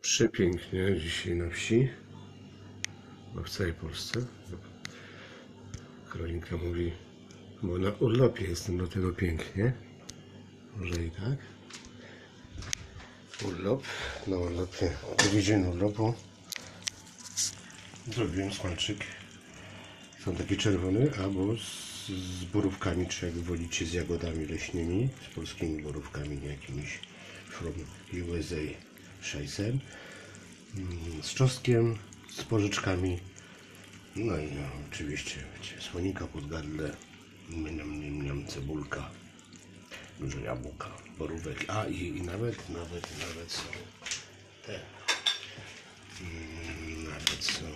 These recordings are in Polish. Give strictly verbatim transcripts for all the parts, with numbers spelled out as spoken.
Przepięknie dzisiaj na wsi, bo w całej Polsce. Karolinka mówi, bo na urlopie jestem, dlatego pięknie. Może i tak. Urlop, na urlopie, drugi dzień urlopu. Zrobiłem smalczyk. Są takie czerwone, albo z, z borówkami, czy jak wolicie, z jagodami leśnymi, z polskimi borówkami, nie jakimiś from U S A sześćset, z czosnkiem, z porzeczkami, no i no, oczywiście wiecie, słonika pod gardle, mniam, mniam, cebulka, dużo jabłka, borówek, a i, i nawet, nawet, nawet są te, mm, nawet są,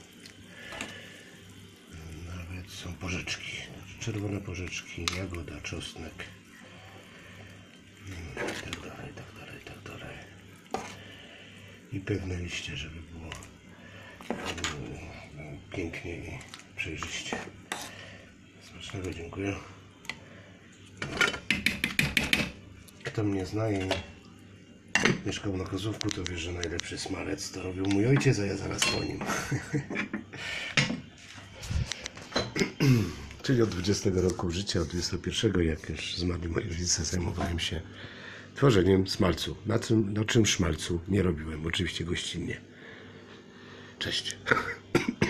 nawet są porzeczki, czerwone porzeczki, jagoda, czosnek, i tak dalej, tak dalej, tak dalej. I pewne liście, żeby było pięknie i przejrzyście. Smacznego, dziękuję. Kto mnie zna i mieszkał na Kozówku, to wie, że najlepszy smalec to robił mój ojciec, a ja zaraz po nim. Czyli od dwudziestego roku życia, od dwudziestego pierwszego, jak już zmarli moi rodzice, zajmowałem się tworzeniem smalcu. Na czym, na czym szmalcu nie robiłem, oczywiście gościnnie. Cześć.